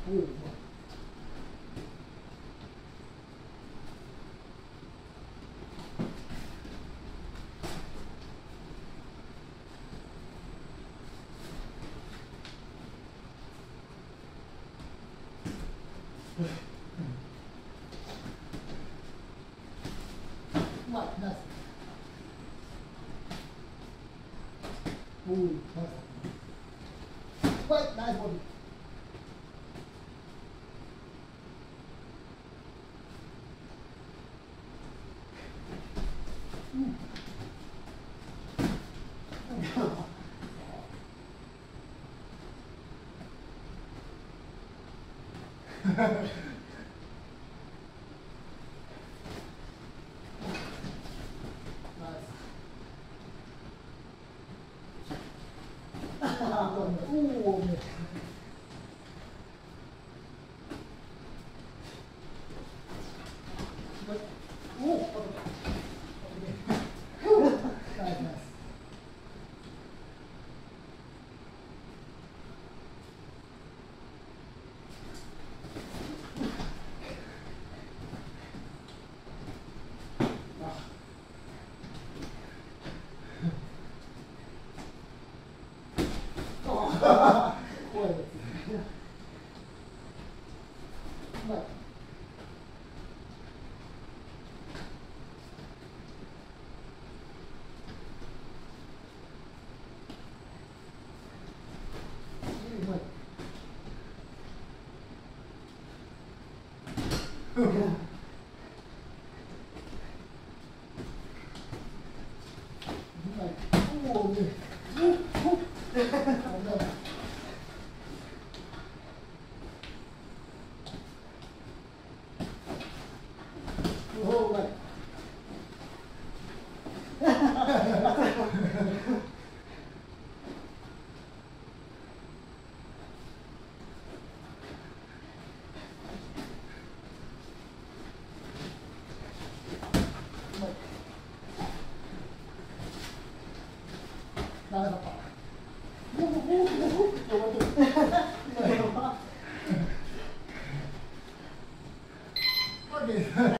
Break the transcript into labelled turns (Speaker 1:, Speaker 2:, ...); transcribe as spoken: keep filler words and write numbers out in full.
Speaker 1: おうまい、ナイス。おう、ナイス。はい、ナイスボディ。うん。おお、怖いです。まあおお、ね。